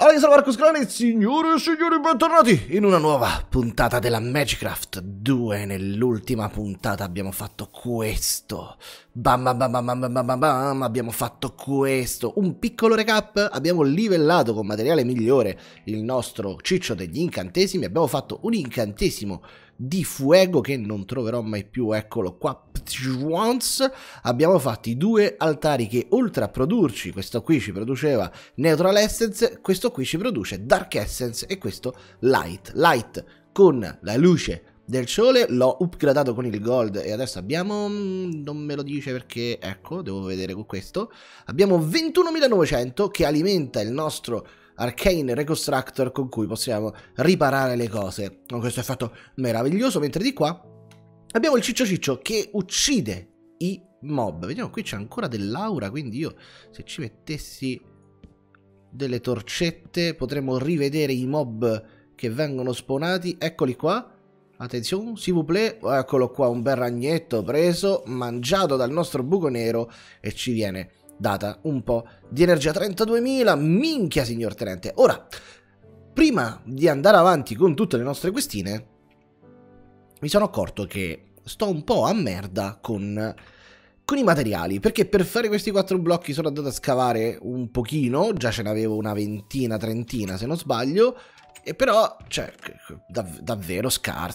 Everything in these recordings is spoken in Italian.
Allora, io sono Marcus Crani, signore e signori, bentornati in una nuova puntata della Magicraft 2. Nell'ultima puntata abbiamo fatto questo. Bam bam bam bam bam bam bam bam, abbiamo fatto questo. Un piccolo recap, abbiamo livellato con materiale migliore il nostro ciccio degli incantesimi. Abbiamo fatto un incantesimo di fuego che non troverò mai più, eccolo qua. Abbiamo fatto i due altari che oltre a produrci, questo qui ci produceva Neutral Essence, questo qui ci produce Dark Essence e questo Light con la luce del sole. L'ho upgradato con il gold e adesso abbiamo, non me lo dice perché, ecco, devo vedere con questo, abbiamo 21.900 che alimenta il nostro Arcane Reconstructor con cui possiamo riparare le cose con questo effetto meraviglioso, mentre di qua abbiamo il ciccio che uccide i mob. Vediamo, qui c'è ancora dell'aura, quindi io se ci mettessi delle torcette potremmo rivedere i mob che vengono spawnati. Eccoli qua, attenzione, s'il vous plaît, eccolo qua, un bel ragnetto preso, mangiato dal nostro buco nero e ci viene data un po' di energia. 32.000, minchia signor tenente. Ora, prima di andare avanti con tutte le nostre questine, mi sono accorto che sto un po' a merda con i materiali, perché per fare questi 4 blocchi sono andato a scavare un pochino, già ce n'avevo una ventina, trentina se non sbaglio, e però, cioè, davvero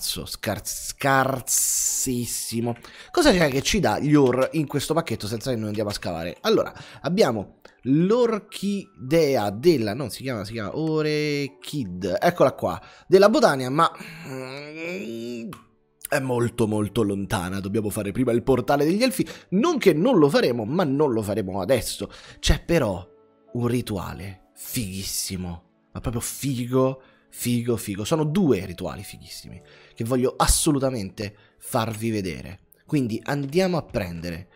scarsissimo. Cosa c'è che ci dà gli ore in questo pacchetto senza che noi andiamo a scavare? Allora, abbiamo l'orchidea della, non si chiama Orechid, eccola qua, della Botania, ma è molto lontana. Dobbiamo fare prima il portale degli elfi, non che non lo faremo, ma non lo faremo adesso. C'è però un rituale fighissimo, ma proprio figo. Sono 2 rituali fighissimi che voglio assolutamente farvi vedere. Quindi andiamo a prendere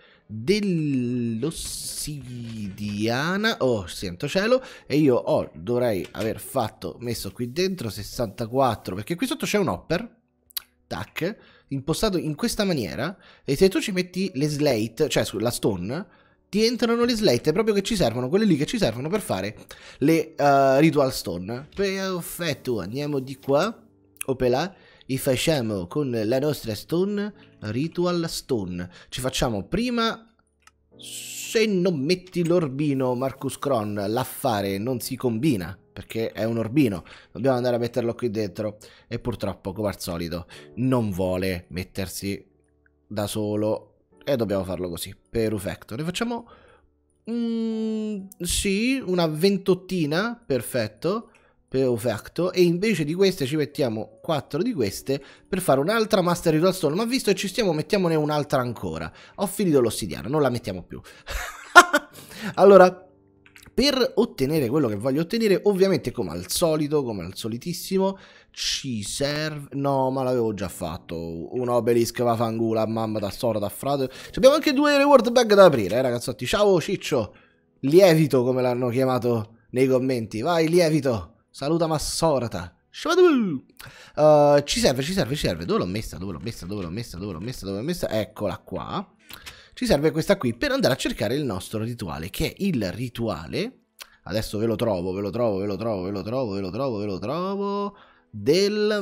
dell'ossidiana, oh santo cielo, e io dovrei aver messo qui dentro 64, perché qui sotto c'è un hopper, tac, impostato in questa maniera, e se tu ci metti le slate, cioè sulla stone, ti entrano le slate proprio che ci servono, quelle lì che ci servono per fare le ritual stone. Perfetto, andiamo di qua, opela, e facciamo con la nostra stone ritual stone. Ci facciamo prima, se non metti l'orbino Marcus Cron, l'affare non si combina, perché è un orbino, dobbiamo andare a metterlo qui dentro e purtroppo, come al solito, non vuole mettersi da solo e dobbiamo farlo così. Perfetto, ne facciamo sì, una 28ina, perfetto, e invece di queste ci mettiamo 4 di queste per fare un'altra Master Ritual Stone, ma visto che ci stiamo mettiamone un'altra ancora. Ho finito l'ossidiana, non la mettiamo più. Allora, per ottenere quello che voglio ottenere, ovviamente come al solito, come al solitissimo, ci serve... No, ma l'avevo già fatto. Un obelisk va fangula, mamma da sora, da frate. Abbiamo anche 2 reward bag da aprire, ragazzotti. Ciao Ciccio, lievito come l'hanno chiamato nei commenti. Vai lievito, saluta Massorata. Ci serve. Dove l'ho messa? Eccola qua. Ci serve questa qui per andare a cercare il nostro rituale, che è il rituale, adesso ve lo trovo, del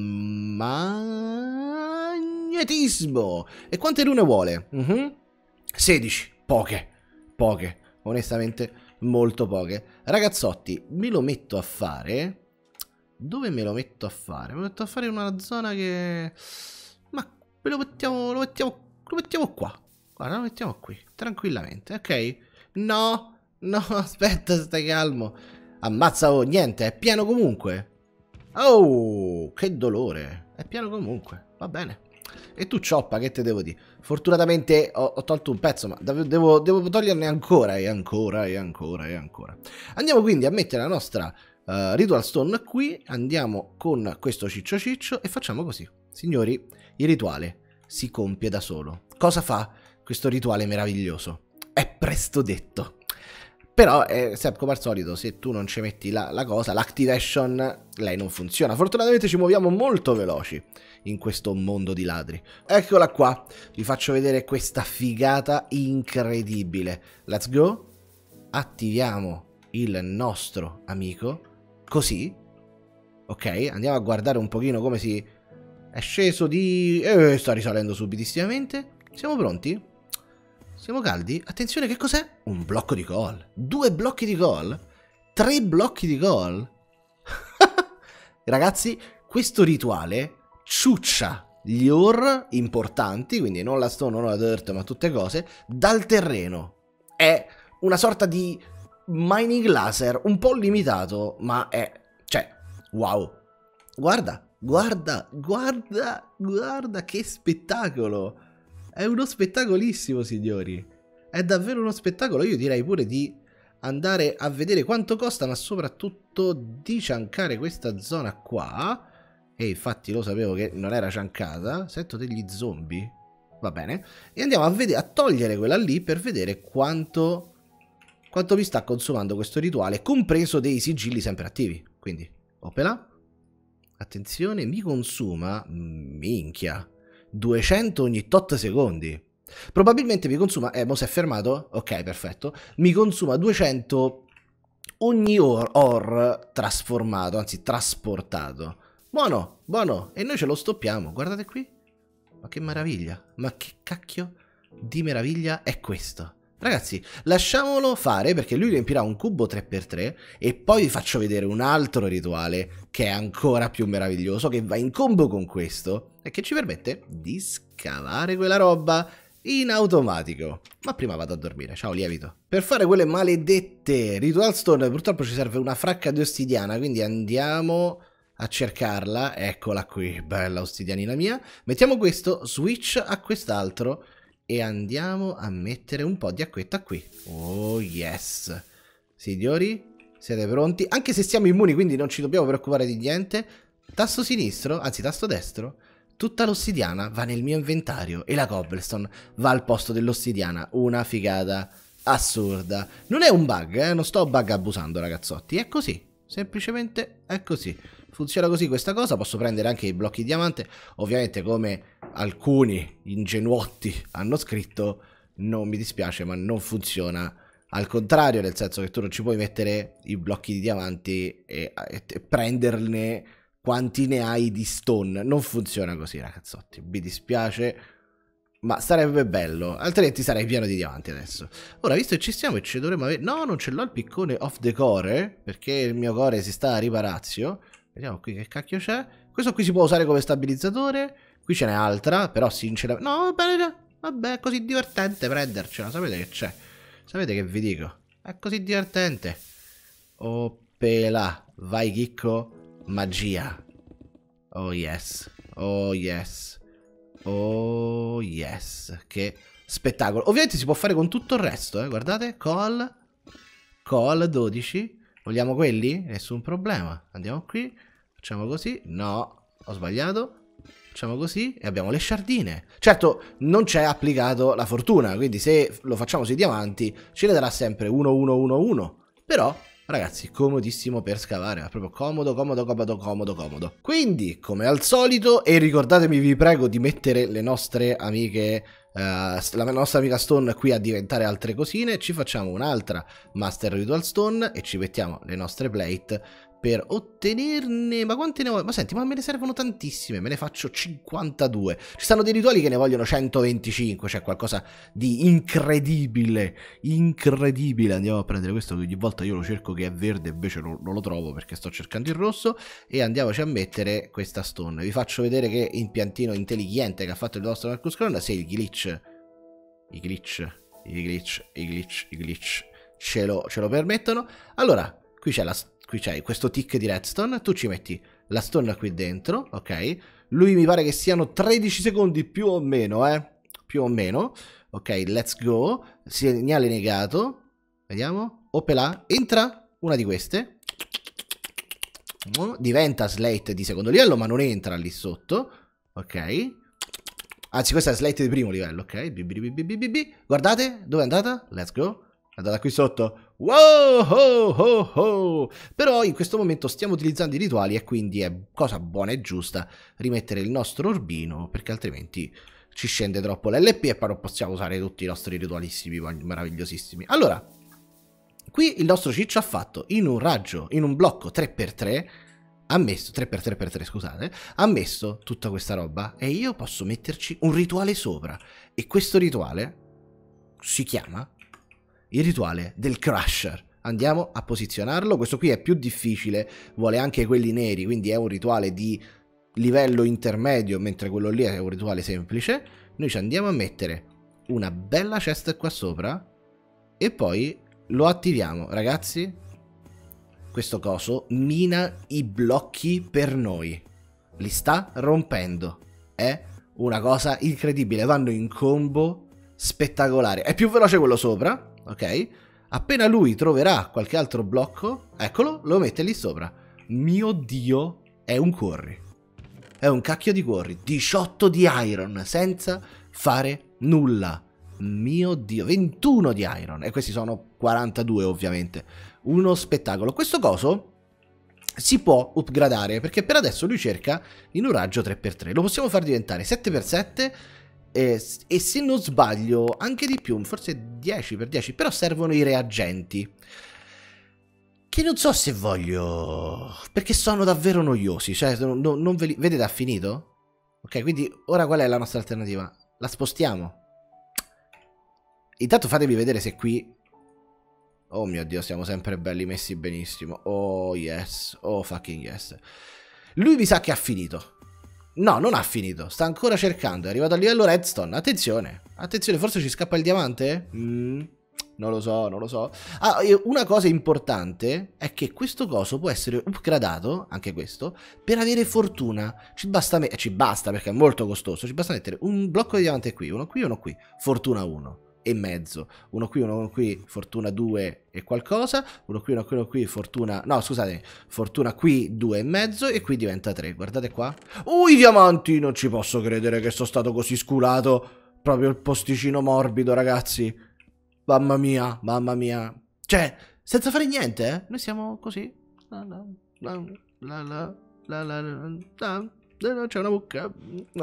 magnetismo. E quante rune vuole? 16, poche, onestamente molto poche. Ragazzotti, me lo metto a fare, dove me lo metto a fare? Me lo metto a fare in una zona che, ma lo mettiamo qua. Guarda, lo mettiamo qui, tranquillamente, ok? No, aspetta, stai calmo. Ammazza, oh, niente, è pieno comunque. Oh, che dolore. È pieno comunque, va bene. E tu cioppa, che te devo dire? Fortunatamente ho tolto un pezzo, ma devo toglierne ancora e ancora. Andiamo quindi a mettere la nostra Ritual Stone qui. Andiamo con questo ciccio e facciamo così. Signori, il rituale si compie da solo. Cosa fa questo rituale meraviglioso? È presto detto. Però, come al solito, se tu non ci metti la cosa, l'activation, lei non funziona. Fortunatamente ci muoviamo molto veloci in questo mondo di ladri. Eccola qua, vi faccio vedere questa figata incredibile. Let's go. Attiviamo il nostro amico così, ok? Andiamo a guardare un pochino come si è sceso di... sta risalendo subitissimamente. Siamo pronti? Siamo caldi? Attenzione, che cos'è? Un blocco di gol. 2 blocchi di gol? 3 blocchi di gol? Ragazzi, questo rituale ciuccia gli ore importanti, quindi non la stone, non la dirt, ma tutte cose, dal terreno. È una sorta di mining laser, un po' limitato, ma è... cioè, wow. Guarda, guarda, guarda, guarda che spettacolo. È uno spettacolissimo, signori. È davvero uno spettacolo. Io direi pure di andare a vedere quanto costa, ma soprattutto di ciancare questa zona qua. E infatti lo sapevo che non era ciancata. Sento degli zombie. Va bene. E andiamo a togliere quella lì per vedere quanto mi sta consumando questo rituale, compreso dei sigilli sempre attivi. Quindi, opera. Attenzione, mi consuma, minchia, 200 ogni tot secondi. Probabilmente mi consuma, mo si è fermato, ok, perfetto, mi consuma 200 ogni or trasformato, anzi trasportato. Buono, buono, e noi ce lo stoppiamo, guardate qui. Ma che meraviglia, ma che cacchio di meraviglia è questo? Ragazzi, lasciamolo fare perché lui riempirà un cubo 3x3 e poi vi faccio vedere un altro rituale che è ancora più meraviglioso, che va in combo con questo e che ci permette di scavare quella roba in automatico. Ma prima vado a dormire, ciao lievito. Per fare quelle maledette ritual stone purtroppo ci serve una fracca di ossidiana, quindi andiamo a cercarla. Eccola qui, bella ossidianina mia. Mettiamo questo, switch a quest'altro e andiamo a mettere un po' di acquetta qui. Oh yes. Signori, siete pronti? Anche se siamo immuni, quindi non ci dobbiamo preoccupare di niente. Tasto sinistro, anzi tasto destro. Tutta l'ossidiana va nel mio inventario e la cobblestone va al posto dell'ossidiana. Una figata assurda. Non è un bug, non sto bug abusando, ragazzotti. È così, semplicemente è così. Funziona così questa cosa, posso prendere anche i blocchi di diamante, ovviamente come alcuni ingenuotti hanno scritto, non mi dispiace ma non funziona al contrario, nel senso che tu non ci puoi mettere i blocchi di diamanti e prenderne quanti ne hai di stone, non funziona così ragazzotti, mi dispiace ma sarebbe bello, altrimenti sarei pieno di diamanti adesso. Ora, visto che ci siamo e ci dovremmo avere... No, non ce l'ho il piccone off the core, perché il mio core si sta a riparazio. Vediamo qui che cacchio c'è. Questo qui si può usare come stabilizzatore. Qui ce n'è altra, però sinceramente... No, vabbè, è così divertente prendercela. Sapete che c'è? Sapete che vi dico? È così divertente. Oh, pela. Vai, chicco. Magia. Oh, yes. Oh, yes. Oh, yes. Che spettacolo. Ovviamente si può fare con tutto il resto, guardate. Call 12. Vogliamo quelli? Nessun problema. Andiamo qui. Facciamo così. No, ho sbagliato. Facciamo così e abbiamo le sciardine. Certo, non c'è applicato la fortuna, quindi se lo facciamo sui diamanti ce ne darà sempre 1, 1, 1, 1. Però, ragazzi, comodissimo per scavare. È proprio comodo, comodo, comodo, comodo, comodo. Quindi, come al solito, e ricordatevi, vi prego, di mettere le nostre amiche... la nostra amica stone qui a diventare altre cosine. Ci facciamo un'altra master ritual stone e ci mettiamo le nostre plate per ottenerne... Ma quante ne voglio? Ma senti, ma me ne servono tantissime, me ne faccio 52. Ci stanno dei rituali che ne vogliono 125, cioè qualcosa di incredibile, incredibile. Andiamo a prendere questo che ogni volta io lo cerco che è verde, invece non lo trovo perché sto cercando il rosso, e andiamoci a mettere questa stone. Vi faccio vedere che impiantino intelligente che ha fatto il nostro Marcus Cron, se i glitch ce lo permettono. Allora, qui c'è questo tick di redstone, tu ci metti la stone qui dentro, ok? Lui mi pare che siano 13 secondi più o meno, più o meno. Ok, let's go. Segnale negato. Vediamo. Opela, entra una di queste. Diventa slate di secondo livello, ma non entra lì sotto. Ok. Anzi, questa è slate di primo livello, ok? Guardate, dove è andata? Let's go. È andata qui sotto. Wow, ho, ho, ho. Però in questo momento stiamo utilizzando i rituali e quindi è cosa buona e giusta rimettere il nostro orbino, perché altrimenti ci scende troppo l'LP e poi non possiamo usare tutti i nostri ritualissimi meravigliosissimi. Allora, Qui il nostro ciccio ha fatto in un raggio, in un blocco 3x3, ha messo 3x3x3, scusate, ha messo tutta questa roba e io posso metterci un rituale sopra. E questo rituale si chiama il rituale del Crusher. Andiamo a posizionarlo. Questo qui è più difficile, vuole anche quelli neri, quindi è un rituale di livello intermedio, mentre quello lì è un rituale semplice. Noi ci andiamo a mettere una bella chest qua sopra e poi lo attiviamo, ragazzi. Questo coso mina i blocchi per noi. Li sta rompendo. È una cosa incredibile. Vanno in combo spettacolare. È più veloce quello sopra, ok? Appena lui troverà qualche altro blocco, eccolo, lo mette lì sopra. Mio Dio, è un curry. È un cacchio di curry. 18 di iron senza fare nulla. Mio Dio, 21 di iron. E questi sono 42 ovviamente. Uno spettacolo. Questo coso si può upgradare perché per adesso lui cerca in un raggio 3x3. Lo possiamo far diventare 7x7 e se non sbaglio anche di più, forse 10x10, però servono i reagenti. Che non so se voglio, perché sono davvero noiosi. Cioè, non ve li... Vedete, ha finito? Ok, quindi ora qual è la nostra alternativa? La spostiamo. Intanto fatemi vedere se qui... Oh mio Dio, siamo sempre belli messi benissimo. Oh yes, oh fucking yes. Lui mi sa che ha finito. No, non ha finito, sta ancora cercando. È arrivato al livello redstone. Attenzione, attenzione, forse ci scappa il diamante? Non lo so, non lo so. Ah, una cosa importante è che questo coso può essere upgradato, anche questo, per avere fortuna. Ci basta perché è molto costoso. Ci basta mettere un blocco di diamante qui, uno qui, uno qui. Fortuna 1 e mezzo. Uno qui, fortuna 2 e qualcosa. Uno qui, fortuna... No, scusate, fortuna qui 2 e mezzo e qui diventa 3. Guardate qua. I diamanti! Non ci posso credere che sono stato così sculato. Proprio il posticino morbido, ragazzi. Mamma mia, mamma mia. Cioè, senza fare niente, eh? Noi siamo così. C'è una mucca.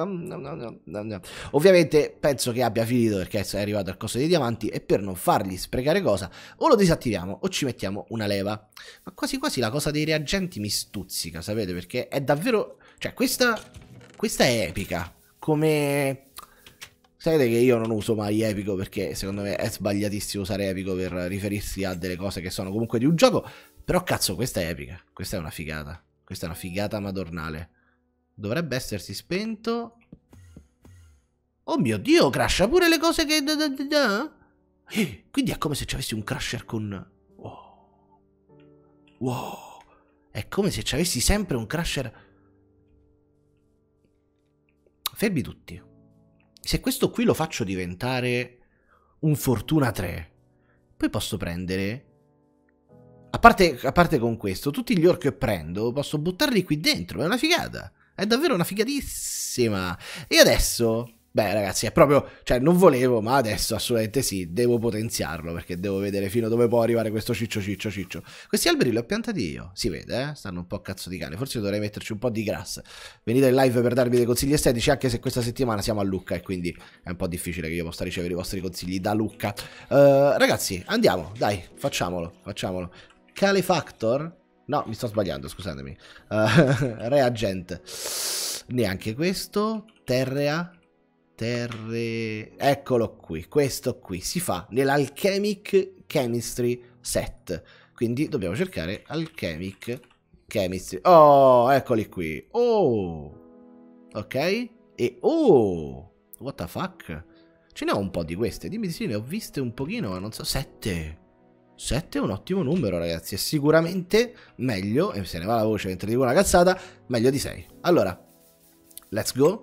Ovviamente penso che abbia finito perché è arrivato al costo dei diamanti e per non fargli sprecare cosa o lo disattiviamo o ci mettiamo una leva. Ma quasi quasi la cosa dei reagenti mi stuzzica, sapete, perché è davvero... Cioè questa è epica. Come... Sapete che io non uso mai epico perché secondo me è sbagliatissimo usare epico per riferirsi a delle cose che sono comunque di un gioco. Però cazzo, questa è epica. Questa è una figata. Questa è una figata madornale. Dovrebbe essersi spento. Oh mio Dio, crasha pure le cose che... Quindi è come se ci avessi un crasher con... Wow. È come se ci avessi sempre un crasher... Fermi tutti. Se questo qui lo faccio diventare un fortuna 3, poi posso prendere... A parte con questo, tutti gli ore che prendo posso buttarli qui dentro. È una figata. È davvero una figatissima. E adesso... Beh ragazzi, è proprio... Cioè non volevo, ma adesso assolutamente sì. Devo potenziarlo perché devo vedere fino a dove può arrivare questo ciccio. Questi alberi li ho piantati io. Si vede, eh? Stanno un po' a cazzo di cane. Forse dovrei metterci un po' di grass. Venite in live per darvi dei consigli estetici, anche se questa settimana siamo a Lucca e quindi è un po' difficile che io possa ricevere i vostri consigli da Lucca. Ragazzi, andiamo. Dai, facciamolo. Calefactor? No, mi sto sbagliando, scusatemi. Reagent. Neanche questo. Terrea. Eccolo qui. Questo qui si fa nell'Alchemic Chemistry set. Quindi dobbiamo cercare Alchemic Chemistry. Oh, eccoli qui. Oh. Ok. E oh. What the fuck? Ce ne ho un po' di queste. Dimmi di sì, ne ho viste un pochino, ma non so. 7. 7 è un ottimo numero, ragazzi. È sicuramente meglio, e se ne va la voce mentre dico una cazzata, meglio di 6. Allora, let's go.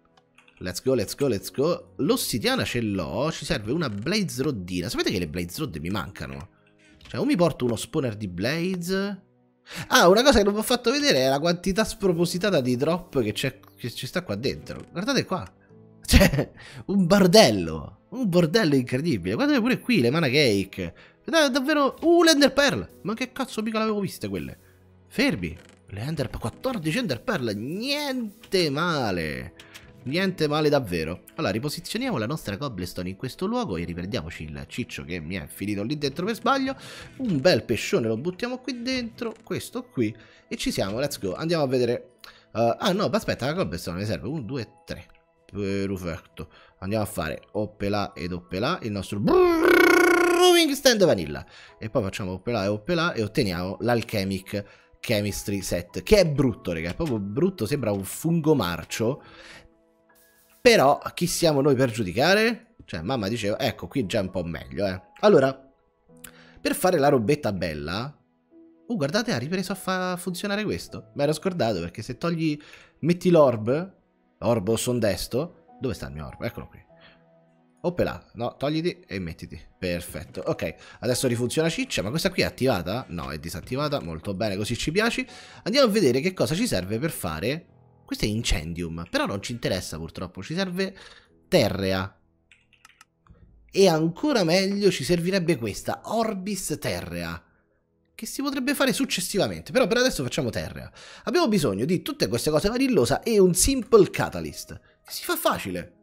L'ossidiana ce l'ho. Ci serve una blaze roddina. Sapete che le blaze rod mi mancano? Cioè, o mi porto uno spawner di blaze. Ah, una cosa che non vi ho fatto vedere è la quantità spropositata di drop che ci sta qua dentro. Guardate qua. Cioè, un bordello incredibile. Guardate pure qui le mana cake. Davvero... l'Ender Pearl. Ma che cazzo mica l'avevo viste quelle. Fermi. Le Ender Pearl. 14 Ender Pearl. Niente male. Niente male davvero. Allora, riposizioniamo la nostra cobblestone in questo luogo e riprendiamoci il ciccio che mi è finito lì dentro per sbaglio. Un bel pescione lo buttiamo qui dentro, questo qui, e ci siamo, let's go. Andiamo a vedere... ah no, aspetta, la cobblestone mi serve 1, 2, 3. Perfetto. Andiamo a fare oppelà ed oppelà il nostro brewing stand vanilla. E poi facciamo oppelà e otteniamo l'alchemic chemistry set, che è brutto, raga, è proprio brutto, sembra un fungo marcio. Però chi siamo noi per giudicare? Cioè, mamma diceva, ecco, qui già è un po' meglio, Allora, per fare la robetta bella... guardate, ha ripreso a funzionare questo. Mi ero scordato, perché se togli... metti l'orb, orbo sondesto... Dove sta il mio orbo? Eccolo qui. Oppela, no, togliti e mettiti. Perfetto, ok. Adesso rifunziona ciccia, ma questa qui è attivata? No, è disattivata, molto bene, così ci piaci. Andiamo a vedere che cosa ci serve per fare... Questo è Incendium, però non ci interessa purtroppo, ci serve Terrea. E ancora meglio ci servirebbe questa, Orbis Terrea, che si potrebbe fare successivamente, però per adesso facciamo Terrea. Abbiamo bisogno di tutte queste cose vanillosa e un Simple Catalyst, che si fa facile.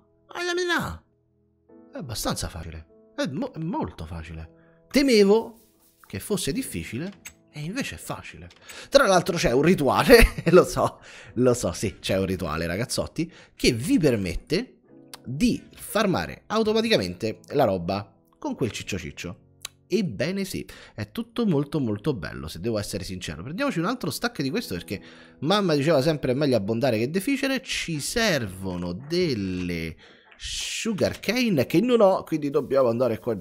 È abbastanza facile, è molto facile. Temevo che fosse difficile... E invece è facile. Tra l'altro c'è un rituale, lo so, sì, c'è un rituale, ragazzotti, che vi permette di farmare automaticamente la roba con quel ciccio. Ebbene sì, è tutto molto molto bello, se devo essere sincero. Prendiamoci un altro stack di questo, perché mamma diceva sempre è meglio abbondare che deficere. Ci servono delle sugar cane che non ho, quindi dobbiamo andare qua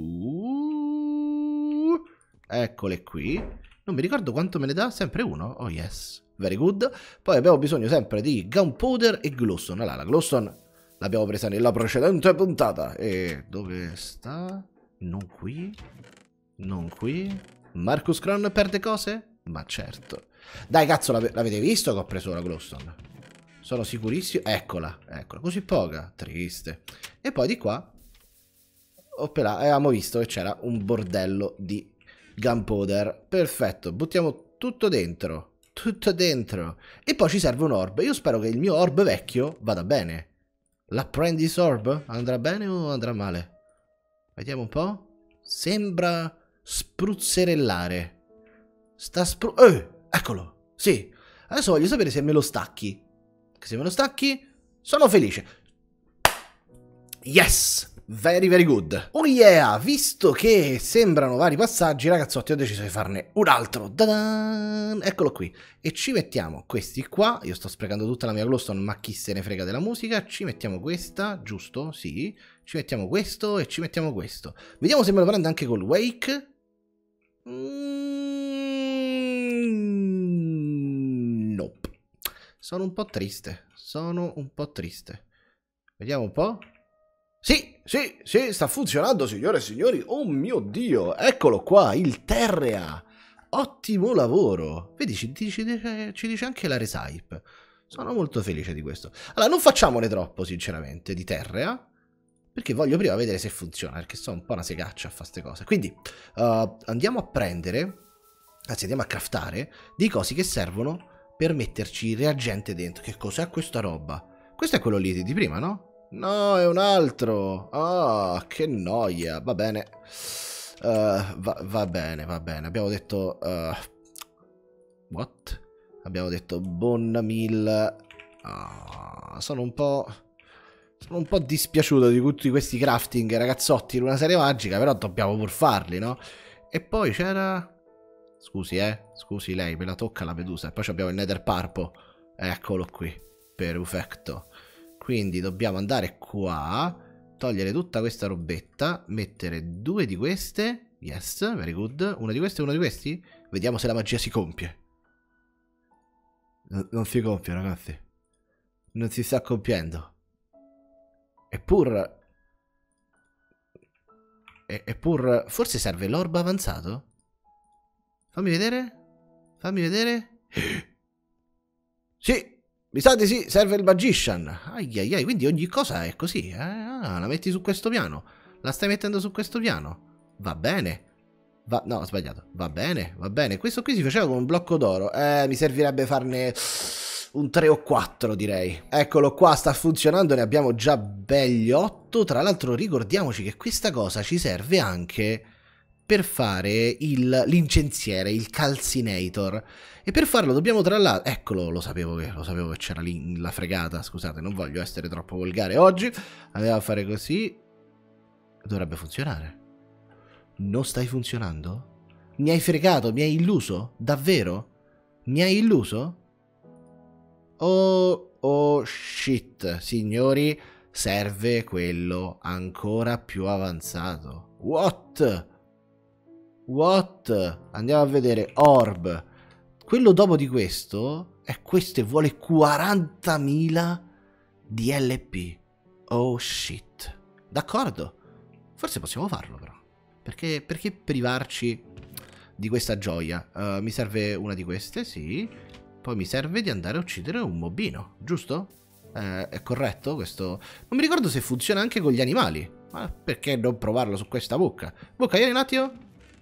giù. Eccole qui. Non mi ricordo quanto me ne dà, sempre uno? Oh yes, very good. Poi abbiamo bisogno sempre di gunpowder e glowstone. Allora, la glowstone l'abbiamo presa nella precedente puntata. E dove sta? Non qui. Non qui. Marcus Crown perde cose? Ma certo. Dai cazzo, l'avete visto che ho preso la glowstone? Sono sicurissimo. Eccola, eccola, così poca. Triste. E poi di qua avevamo visto che c'era un bordello di gunpowder. Perfetto, buttiamo tutto dentro. Tutto dentro. E poi ci serve un orb. Io spero che il mio orb vecchio vada bene. L'apprentice orb andrà bene o andrà male? Vediamo un po'. Sembra spruzzerellare. Eccolo. Sì. Adesso voglio sapere se me lo stacchi. Che se me lo stacchi sono felice. Yes. Very very good. Oh yeah, visto che sembrano vari passaggi, ragazzotti, ho deciso di farne un altro. Ta-da! Eccolo qui. E ci mettiamo questi qua. Io sto sprecando tutta la mia glowstone, ma chi se ne frega della musica. Ci mettiamo questa, giusto? Sì. Ci mettiamo questo e ci mettiamo questo. Vediamo se me lo prende anche col wake. Nope. Sono un po' triste. Sono un po' triste. Vediamo un po'. Sì, sta funzionando, signore e signori. Oh mio Dio, eccolo qua, il Terrea. Ottimo lavoro. Vedi, ci dice anche la recipe. Sono molto felice di questo. Allora, non facciamone troppo, sinceramente, di Terrea, perché voglio prima vedere se funziona, perché sono un po' una segaccia a fare queste cose. Quindi, andiamo a prendere, anzi, andiamo a craftare dei cosi che servono per metterci il reagente dentro. Che cos'è questa roba? Questo è quello lì di prima, no? No, è un altro. Ah, che noia. Va bene. Va bene. Abbiamo detto... what? Abbiamo detto Bone Meal. Sono un po' dispiaciuto di tutti questi crafting, ragazzotti, in una serie magica, però dobbiamo pur farli, no? E poi c'era... Scusi, lei, me la tocca la medusa. E poi abbiamo il Nether Purple. Eccolo qui. Perfetto. Quindi dobbiamo andare qua, togliere tutta questa robetta, mettere 2 di queste. Yes, very good. Una di queste e uno di questi. Vediamo se la magia si compie. Non si compie, ragazzi. Non si sta compiendo. Eppur... Forse serve l'orb avanzato? Fammi vedere. Sì! Mi sa di sì, serve il Magician. Ai, quindi ogni cosa è così. La metti su questo piano. La stai mettendo su questo piano. Va bene. No, ho sbagliato. Va bene. Questo qui si faceva con un blocco d'oro. Mi servirebbe farne un 3 o 4 direi. Eccolo qua, sta funzionando, ne abbiamo già belli 8. Tra l'altro ricordiamoci che questa cosa ci serve anche per fare l'incensiere, il calcinator. E per farlo dobbiamo tra l'altro... Eccolo, lo sapevo che c'era lì la fregata, scusate, non voglio essere troppo volgare oggi. Andiamo a fare così. Dovrebbe funzionare. Non stai funzionando? Mi hai fregato, mi hai illuso? Davvero? Mi hai illuso? Oh shit, signori, serve quello ancora più avanzato. What? Andiamo a vedere. Orb. Quello dopo di questo è questo e vuole 40.000 di LP. Oh shit. D'accordo. Forse possiamo farlo però. Perché privarci di questa gioia? Mi serve una di queste, sì. Poi mi serve di andare a uccidere un mobino, giusto? È corretto questo? Non mi ricordo se funziona anche con gli animali. Ma perché non provarlo su questa mucca? Mucca, vieni un attimo.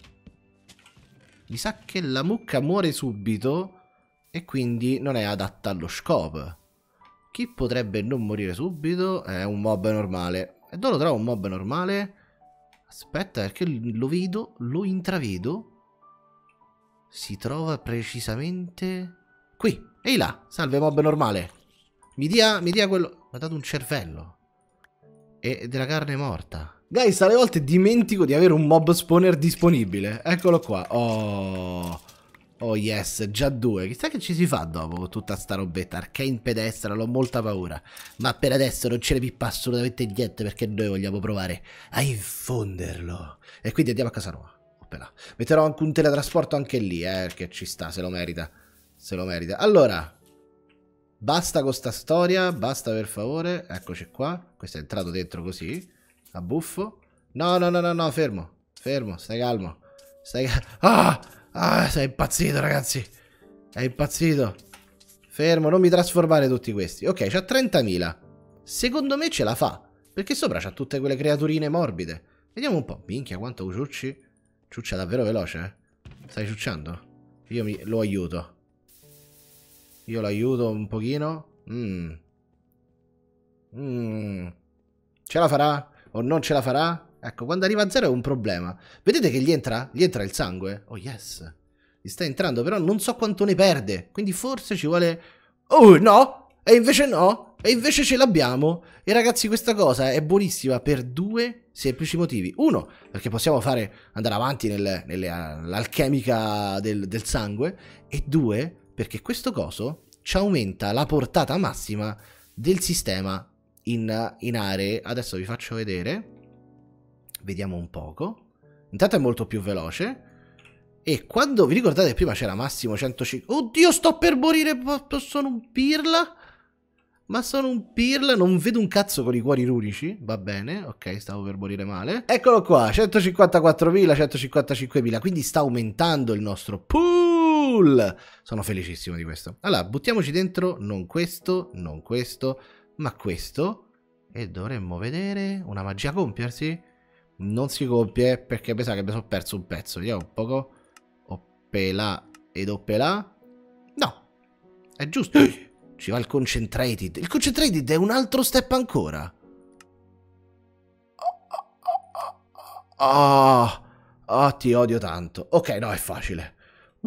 Mi sa che la mucca muore subito e quindi non è adatta allo scopo. Chi potrebbe non morire subito? È un mob normale. E dove lo trovo un mob normale? Aspetta, perché lo vedo, lo intravedo. Si trova precisamente qui. Ehi là, salve mob normale. Mi dia quello... Mi ha dato un cervello. E della carne morta. Guys, alle volte dimentico di avere un mob spawner disponibile. Eccolo qua. Oh yes, già 2. Chissà che ci si fa dopo con tutta sta robetta. Arcane Pedestra, ho molta paura. Ma per adesso non ce ne pippa assolutamente niente, perché noi vogliamo provare a infonderlo. E quindi andiamo a casa nuova. Oppela. Metterò anche un teletrasporto anche lì, perché ci sta, se lo merita. Se lo merita. Allora, basta con sta storia, basta per favore. Eccoci qua. Questo è entrato dentro così. A buffo. No, fermo. Fermo, stai calmo. Sei impazzito, ragazzi. È impazzito. Fermo, non mi trasformare tutti questi. Ok, c'ha 30.000. Secondo me ce la fa. Perché sopra c'ha tutte quelle creaturine morbide. Vediamo un po'. Minchia, quanto ciucci. Ciuccia davvero veloce, eh? Stai ciucciando? Io lo aiuto. Io lo aiuto un pochino. Ce la farà? O non ce la farà? Ecco, quando arriva a 0 è un problema. Vedete che gli entra? Gli entra il sangue? Oh yes. Gli sta entrando, però non so quanto ne perde. Quindi forse ci vuole... Oh no! E invece no! E invece ce l'abbiamo! E ragazzi, questa cosa è buonissima per 2 semplici motivi. 1, perché possiamo andare avanti nell'alchemica del sangue. E 2, perché questo coso ci aumenta la portata massima del sistema in aree. Adesso vi faccio vedere. Vediamo un poco. Intanto è molto più veloce. E quando vi ricordate prima c'era massimo 150. Oddio, sto per morire. Sono un pirla. Ma sono un pirla. Non vedo un cazzo con i cuori runici. Va bene, ok, stavo per morire male. Eccolo qua, 154.000, 155.000. Quindi sta aumentando il nostro pool. Sono felicissimo di questo. Allora, buttiamoci dentro. Non questo, non questo, ma questo. E dovremmo vedere una magia compiersi. Non si compie perché mi sa che mi sono perso un pezzo. Vediamo un poco. Oppela ed oppela. No, è giusto. Ci va il concentrated. Il concentrated è un altro step ancora. Ti odio tanto. Ok, no, è facile.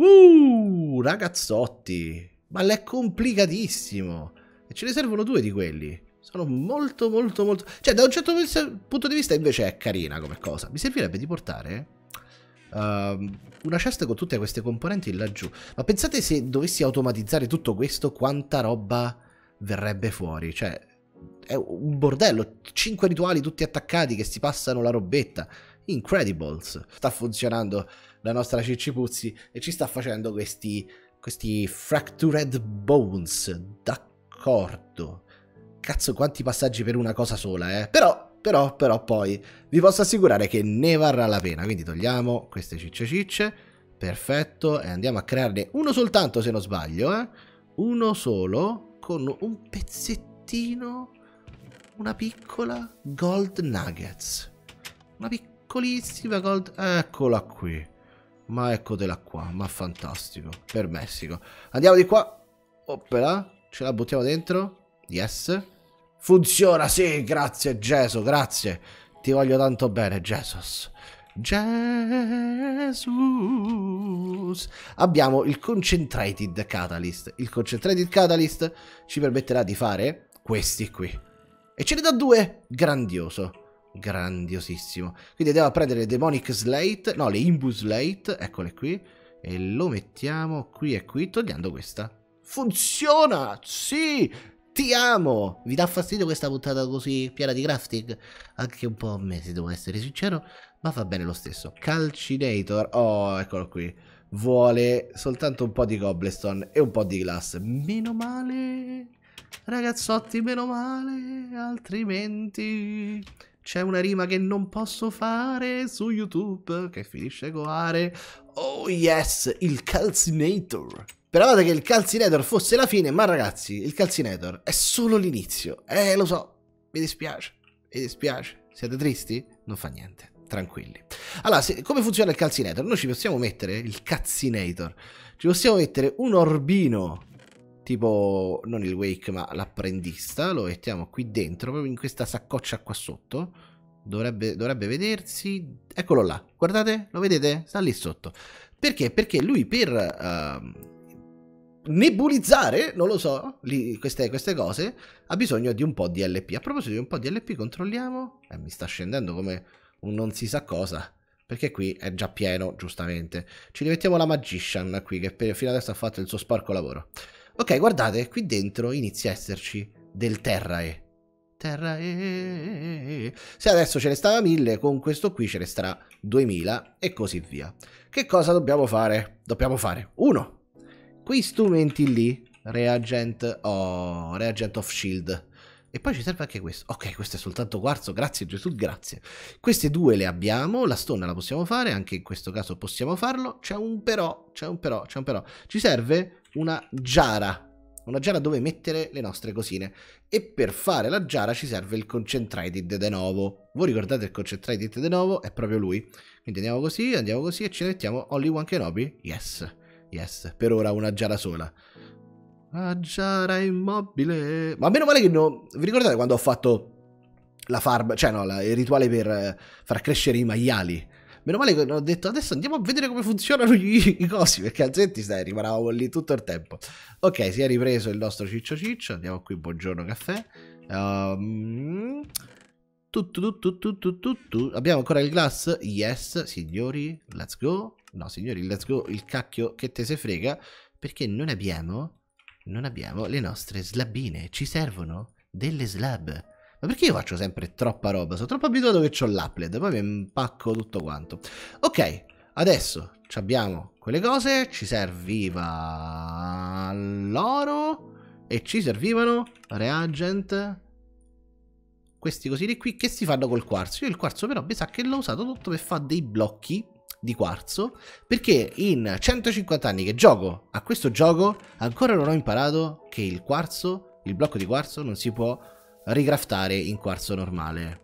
Ragazzotti. Ma l'è complicatissimo. E ce ne servono 2 di quelli. Sono molto... Cioè, da un certo punto di vista invece è carina come cosa. Mi servirebbe di portare una cesta con tutte queste componenti laggiù. Ma pensate se dovessi automatizzare tutto questo, quanta roba verrebbe fuori. Cioè, è un bordello. 5 rituali tutti attaccati che si passano la robetta. Incredibles. Sta funzionando la nostra Ciccipuzzi e ci sta facendo questi fractured bones. D'accordo. Cazzo, quanti passaggi per una cosa sola, eh? Però poi vi posso assicurare che ne varrà la pena. Quindi togliamo queste cicce. Perfetto. E andiamo a crearne uno soltanto, se non sbaglio, eh? Uno solo, con un pezzettino, una piccola gold nuggets. Una piccolissima gold... Eccola qui. Ma eccotela qua, ma fantastico. Per Messico. Andiamo di qua. Oppela. Ce la buttiamo dentro. Yes. Funziona, sì, grazie Gesù, grazie. Ti voglio tanto bene, Jesus. Jesus. Abbiamo il Concentrated Catalyst. Il Concentrated Catalyst ci permetterà di fare questi qui. E ce ne dà 2. Grandioso. Grandiosissimo. Quindi andiamo a prendere le Demonic Slate. No, le Imbus Slate. Eccole qui. E lo mettiamo qui e qui, togliendo questa. Funziona! Sì! Ti amo! Vi dà fastidio questa puntata così piena di crafting? Anche un po' a me, se devo essere sincero, ma va bene lo stesso. Calcinator, oh, eccolo qui. Vuole soltanto un po' di cobblestone e un po' di glass. Meno male, ragazzotti, meno male, altrimenti c'è una rima che non posso fare su YouTube, che finisce coare. Oh yes, il Calcinator. Speravate che il Calcinator fosse la fine, ma ragazzi, il Calcinator è solo l'inizio. Lo so, mi dispiace, Siete tristi? Non fa niente, tranquilli. Allora, come funziona il Calcinator? Noi ci possiamo mettere, il Calcinator, ci possiamo mettere un orbino, tipo, non il Wake, ma l'apprendista, lo mettiamo qui dentro, proprio in questa saccoccia qua sotto. Dovrebbe vedersi, eccolo là, guardate, lo vedete? Sta lì sotto. Perché? Perché lui per nebulizzare, non lo so, queste cose, ha bisogno di un po' di LP. A proposito di un po' di LP, controlliamo. Mi sta scendendo come un non si sa cosa, perché qui è già pieno, giustamente. Ci rimettiamo la Magician qui, che fino adesso ha fatto il suo sporco lavoro. Ok, guardate, qui dentro inizia a esserci del Terrae. Se adesso ce ne stava 1000, con questo qui ce ne starà 2000 e così via. Che cosa dobbiamo fare? Dobbiamo fare 1. Quei strumenti lì, Reagent of Shield. E poi ci serve anche questo. Ok, questo è soltanto quarzo, grazie Gesù, grazie. Queste 2 le abbiamo, la stonna la possiamo fare, anche in questo caso possiamo farlo. C'è un però. Ci serve una giara dove mettere le nostre cosine. E per fare la giara ci serve il Concentrated de nuovo. Voi ricordate il Concentrated de nuovo? È proprio lui. Quindi andiamo così e ci mettiamo Only One Kenobi. Yes, per ora una giara sola. La giara immobile. Ma meno male che no. Vi ricordate quando ho fatto la farm, cioè no, il rituale per far crescere i maiali? Meno male che ho detto adesso andiamo a vedere come funzionano i cosi, perché altrimenti rimanevamo lì tutto il tempo. Ok, si è ripreso il nostro ciccio. Andiamo qui, buongiorno caffè. Abbiamo ancora il glass? Yes, signori, let's go. No, signori, let's go, il cacchio che te se frega, perché non abbiamo le nostre slabine, ci servono delle slab. Ma perché io faccio sempre troppa roba? Sono troppo abituato che ho l'Applet, poi mi impacco tutto quanto. Ok, adesso abbiamo quelle cose, ci serviva l'oro e ci servivano reagent, questi cosini qui che si fanno col quarzo. Io il quarzo però mi sa che l'ho usato tutto per fare dei blocchi di quarzo, perché in 150 anni che gioco a questo gioco ancora non ho imparato che il quarzo, il blocco di quarzo non si può ricraftare in quarzo normale.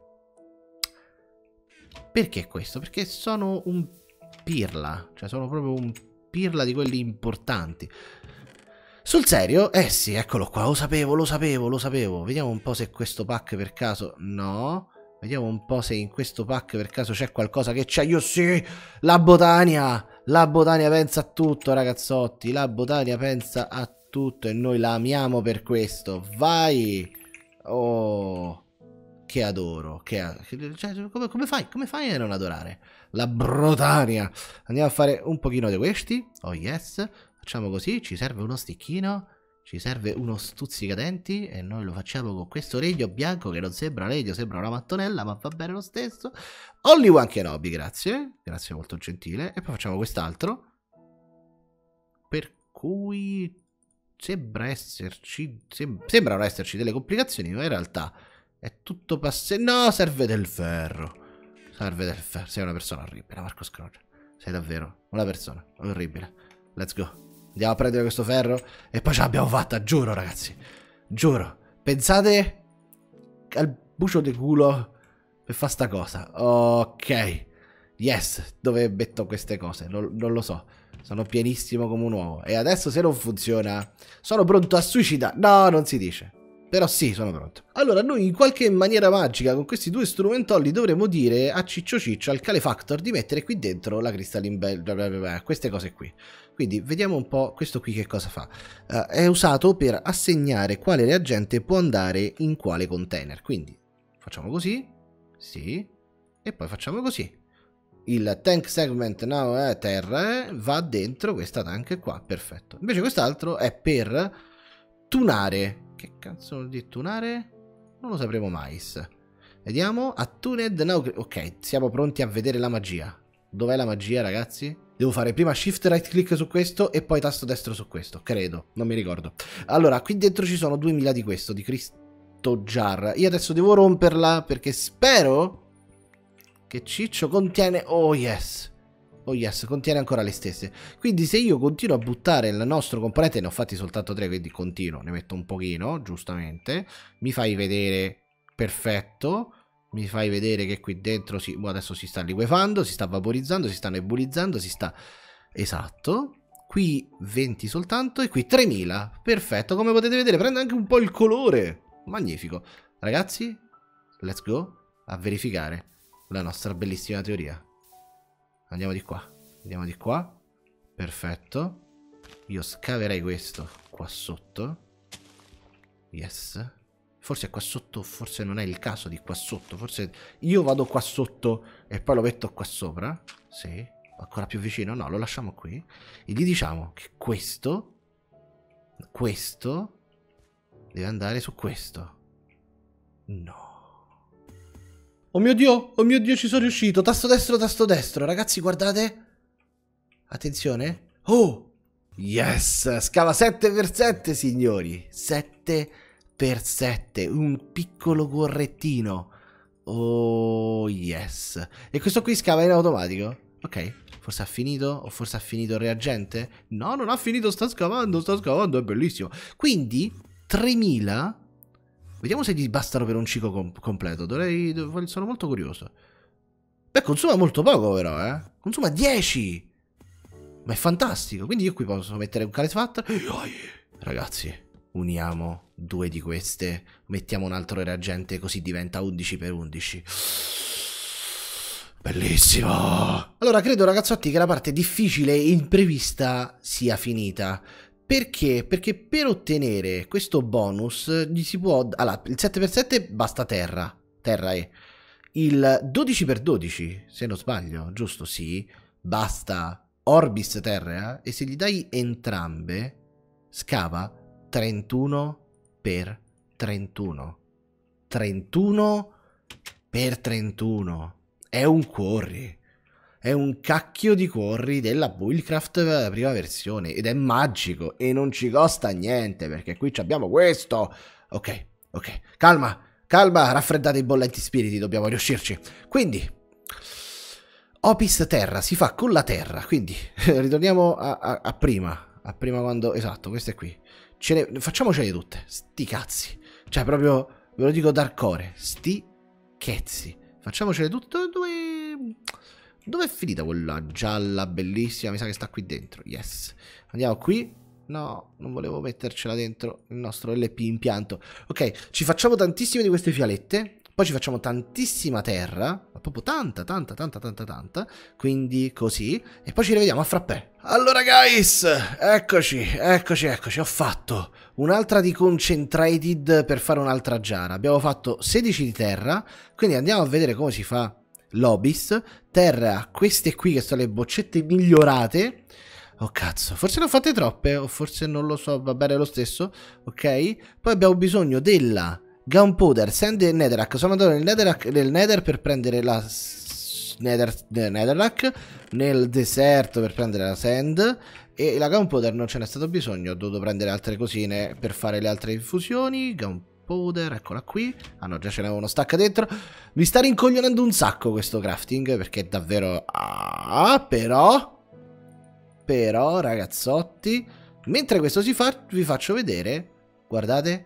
Perché questo? Perché sono un pirla, cioè sono proprio un pirla di quelli importanti. Sul serio? Eh sì, eccolo qua, lo sapevo. Vediamo un po' se questo pack per caso... No. Vediamo un po' se in questo pack per caso c'è qualcosa che c'è. Io sì! La Botania! La Botania pensa a tutto, ragazzotti. La Botania pensa a tutto e noi la amiamo per questo. Vai! Oh, che adoro. Cioè, come fai a non adorare? La Botania! Andiamo a fare un pochino di questi. Oh yes. Facciamo così, ci serve uno sticchino. Ci serve uno stuzzicadenti e noi lo facciamo con questo legno bianco che non sembra legno, sembra una mattonella, ma va bene lo stesso. Only One Kenobi, grazie. Grazie, molto gentile. E poi facciamo quest'altro. Per cui sembrano esserci delle complicazioni, ma in realtà è tutto no, serve del ferro. Sei una persona orribile, Marco Scrooge. Sei davvero una persona orribile. Let's go. Andiamo a prendere questo ferro e poi ce l'abbiamo fatta, giuro ragazzi. Giuro. Pensate al bucio di culo per fare sta cosa. Ok. Yes. Dove metto queste cose? Non lo so. Sono pienissimo come un uovo. E adesso se non funziona, sono pronto a suicidare. No, non si dice. Però sì, sono pronto. Allora, noi in qualche maniera magica, con questi due strumentolli, dovremo dire a Ciccio Ciccio, al Calefactor, di mettere qui dentro la Crystalline Bell, queste cose qui. Quindi, vediamo un po' questo qui che cosa fa. È usato per assegnare quale reagente può andare in quale container. Quindi, facciamo così. Sì. E poi facciamo così. Il tank segment now è terra, va dentro questa tank qua, perfetto. Invece quest'altro è per tunare. Che cazzo vuol dire tunare? Non lo sapremo mai. Vediamo, attuned now. Ok, siamo pronti a vedere la magia. Dov'è la magia, ragazzi? Devo fare prima shift right click su questo e poi tasto destro su questo, credo, non mi ricordo. Allora, qui dentro ci sono 2000 di questo, di Cristo Jar. Io adesso devo romperla perché spero che Ciccio contiene... Oh yes, contiene ancora le stesse. Quindi se io continuo a buttare il nostro componente, ne ho fatti soltanto 3, quindi continuo, ne metto un pochino, giustamente. Mi fai vedere, perfetto. Mi fai vedere che qui dentro adesso si sta liquefando, si sta vaporizzando, si sta nebulizzando, si sta... Esatto. Qui 20 soltanto e qui 3000. Perfetto, come potete vedere prende anche un po' il colore. Magnifico. Ragazzi, let's go a verificare la nostra bellissima teoria. Andiamo di qua. Andiamo di qua. Perfetto. Io scaverei questo qua sotto. Yes. Forse è qua sotto, forse non è il caso di qua sotto. Forse io vado qua sotto e poi lo metto qua sopra. Sì. Ancora più vicino. No, lo lasciamo qui. E gli diciamo che questo deve andare su questo. No. Oh mio Dio, ci sono riuscito. Tasto destro, ragazzi, guardate. Attenzione. Oh, yes, scava 7x7, signori. 7x7, un piccolo correttino. Oh, yes. E questo qui scava in automatico? Ok, forse ha finito, o forse ha finito il reagente? No, non ha finito, sta scavando, è bellissimo. Quindi, 3000... Vediamo se gli bastano per un ciclo completo. Sono molto curioso. Beh, consuma molto poco però, eh. Consuma 10. Ma è fantastico. Quindi io qui posso mettere un Calefactor. Ragazzi, uniamo 2 di queste. Mettiamo un altro reagente così diventa 11x11. Bellissimo. Allora, credo, ragazzotti, che la parte difficile e imprevista sia finita. Perché? Perché per ottenere questo bonus gli si può... Allora, il 7x7 basta terra. Terra è. Il 12x12, se non sbaglio, giusto? Sì. Basta Orbis terra. E se gli dai entrambe, scava 31x31. 31x31. È un quarry. È un cacchio di quarry della Buildcraft prima versione ed è magico e non ci costa niente perché qui abbiamo questo. Ok, calma, raffreddate i bollenti spiriti, dobbiamo riuscirci. Quindi, Opis terra, si fa con la terra, quindi ritorniamo a prima quando... Esatto, queste qui. Facciamocele tutte, sti cazzi. Cioè proprio, ve lo dico d'arcore, sti cazzi. Facciamocele tutte, Dove è finita quella gialla bellissima? Mi sa che sta qui dentro. Yes. Andiamo qui. No, non volevo mettercela dentro il nostro LP impianto. Ok, ci facciamo tantissime di queste fialette. Poi ci facciamo tantissima terra. Ma proprio tanta. Quindi così. E poi ci rivediamo a frappè. Allora guys, eccoci. Ho fatto un'altra di concentrated per fare un'altra giara. Abbiamo fatto 16 di terra. Quindi andiamo a vedere come si fa l'Obis. Terra, queste qui che sono le boccette migliorate. Oh cazzo, forse ne ho fatte troppe o forse non lo so, va bene lo stesso. Ok, poi abbiamo bisogno della Gunpowder, Sand e Netherrack. Sono andato nel Nether per prendere la Netherrack, nel deserto per prendere la Sand. E la Gunpowder non ce n'è stato bisogno, ho dovuto prendere altre cosine per fare le altre infusioni. Gunpowder, eccola qui. Ah no, già ce n'avevo uno stack dentro. Mi sta rincoglionendo un sacco questo crafting perché è davvero... Però, ragazzotti, mentre questo si fa, vi faccio vedere, guardate,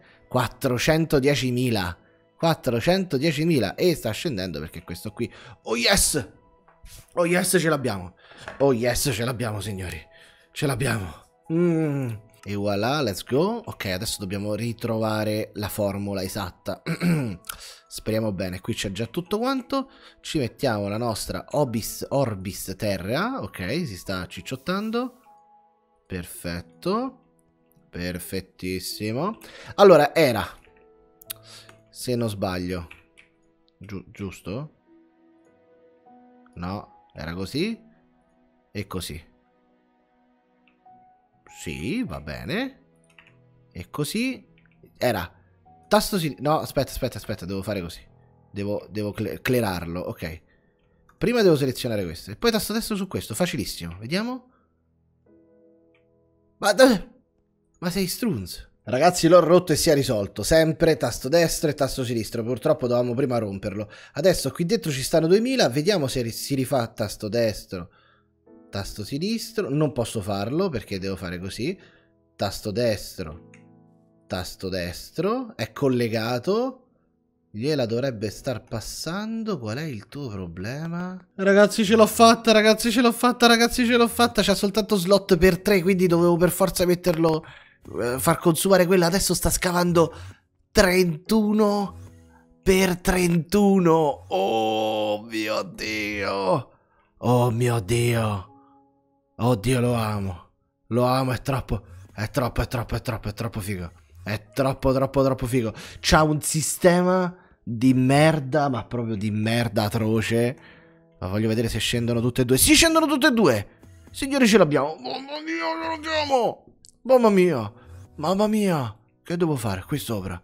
410.000 e sta scendendo perché questo qui... Oh yes, ce l'abbiamo. Oh yes, ce l'abbiamo, signori. Ce l'abbiamo. E voilà, let's go. Ok, adesso dobbiamo ritrovare la formula esatta. Speriamo bene. Qui c'è già tutto quanto. Ci mettiamo la nostra Orbis Terra. Ok, si sta cicciottando. Perfetto. Perfettissimo. Allora, era, se non sbaglio, giusto? No, era così e così. Sì, va bene. E così era tasto sinistro. No, aspetta, devo fare così. Devo clerarlo, ok. Prima devo selezionare questo e poi tasto destro su questo, facilissimo. Vediamo. Ma sei strunz. Ragazzi, l'ho rotto e si è risolto. Sempre tasto destro e tasto sinistro. Purtroppo dovevamo prima romperlo. Adesso qui dentro ci stanno 2000. Vediamo se si rifà tasto destro, tasto sinistro. Non posso farlo perché devo fare così. Tasto destro. È collegato. Gliela dovrebbe star passando. Qual è il tuo problema? Ragazzi, ce l'ho fatta. C'ha soltanto slot per 3, quindi dovevo per forza metterlo, far consumare quella. Adesso sta scavando 31 per 31. Oh mio Dio. Oh mio Dio. Oddio, lo amo. È troppo figo. È troppo figo. C'ha un sistema di merda, ma proprio di merda atroce. Ma voglio vedere se scendono tutte e due. Sì, scendono tutte e due. Signori, ce l'abbiamo. Mamma mia, ce l'abbiamo. Mamma mia. Che devo fare? Qui sopra.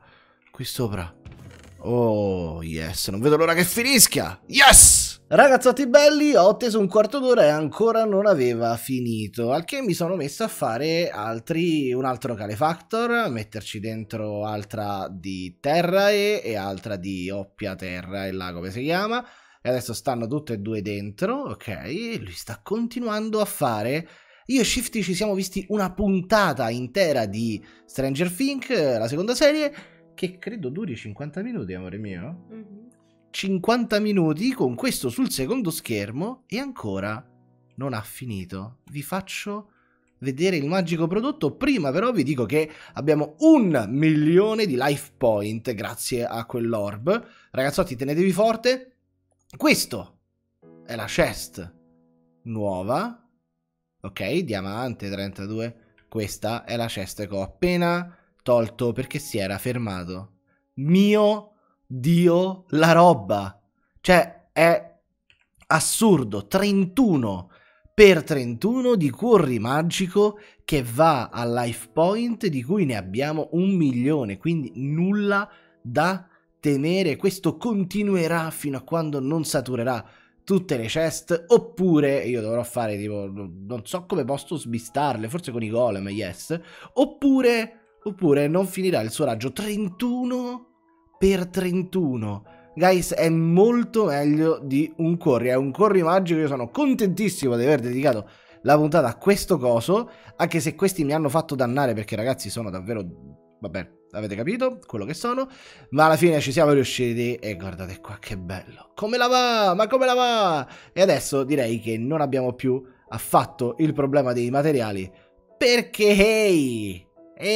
Oh, yes. Non vedo l'ora che finisca. Yes! Ragazzotti belli, ho atteso un quarto d'ora e ancora non aveva finito, al che mi sono messo a fare un altro calefactor, metterci dentro altra di terra e altra di oppia terra, e là come si chiama, e adesso stanno tutte e due dentro, ok, e lui sta continuando a fare. Io e Shifty ci siamo visti una puntata intera di Stranger Things, la seconda serie, che credo duri 50 minuti, amore mio. 50 minuti con questo sul secondo schermo e ancora non ha finito. Vi faccio vedere il magico prodotto. Prima però vi dico che abbiamo 1 milione di life point grazie a quell'orb. Ragazzotti, tenetevi forte. Questo è la chest nuova. Ok, diamante 32. Questa è la chest che ho appena tolto perché si era fermato. Mio Dio, la roba, cioè è assurdo. 31 per 31 di curry magico che va a life point, di cui ne abbiamo 1 milione, quindi nulla da temere. Questo continuerà fino a quando non saturerà tutte le chest, oppure io dovrò fare tipo, non so come posso sbistarle, forse con i golem, yes, oppure non finirà il suo raggio. 31 per 31, guys, è molto meglio di un curry, è un curry magico. Io sono contentissimo di aver dedicato la puntata a questo coso, anche se questi mi hanno fatto dannare perché ragazzi sono davvero, vabbè, avete capito quello che sono, ma alla fine ci siamo riusciti e guardate qua che bello, come la va, ma come la va. E adesso direi che non abbiamo più affatto il problema dei materiali, perché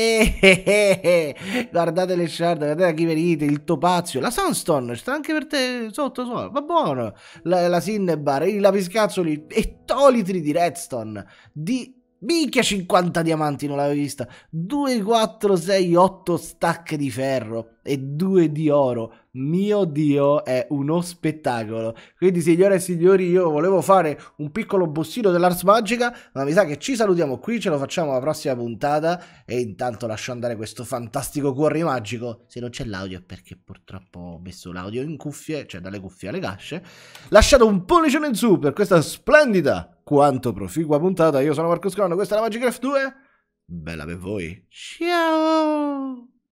guardate le shard, guardate la chiverite, il topazio, la sunstone sta anche per te sotto, va buono, la cinnabar, i lapiscazzoli e tolitri di redstone, di minchia 50 diamanti, non l'avevo vista, 2, 4, 6, 8 stack di ferro e 2 di oro. Mio Dio, è uno spettacolo. Quindi signore e signori, io volevo fare un piccolo bossino dell'Ars Magica, ma mi sa che ci salutiamo qui, ce lo facciamo alla prossima puntata e intanto lascio andare questo fantastico cuore magico. Se non c'è l'audio è perché purtroppo ho messo l'audio in cuffie, cioè dalle cuffie alle casce. Lasciate un pollicione in su per questa splendida quanto proficua puntata. Io sono Marco Scron, questa è la Magicraft 2. Bella per voi. Ciao!